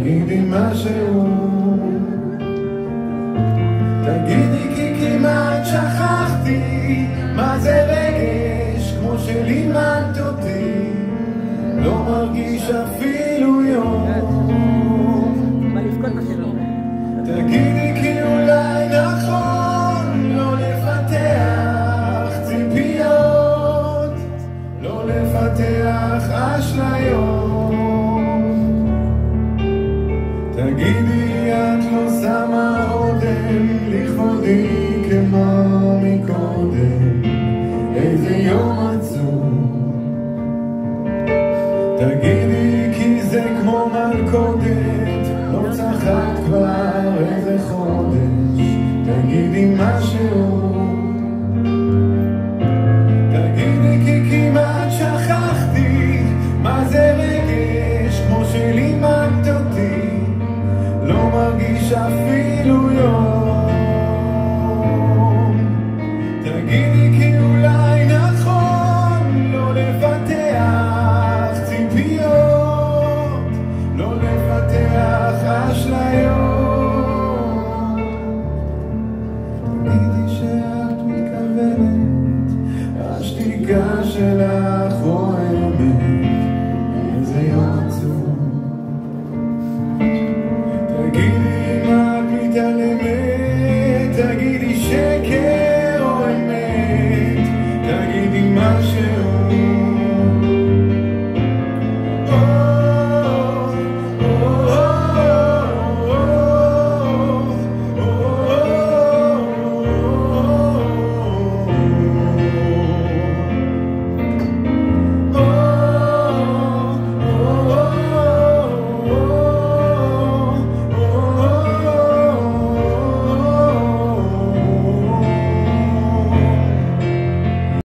תגידי משהו, תגידי כי כמעט שכחתי מה זה רגש כמו שלימדת אותי, לא מרגיש אפילו יום. תגידי כי אולי נכון לא לפתח ציפיות, לא לפתח אשליות. תגידי את לא שמה עודן לכבודי כמו מקודם, איזה יום עצוב. תגידי כי זה כמו מלכודת, לא צחקת כבר איזה חודש.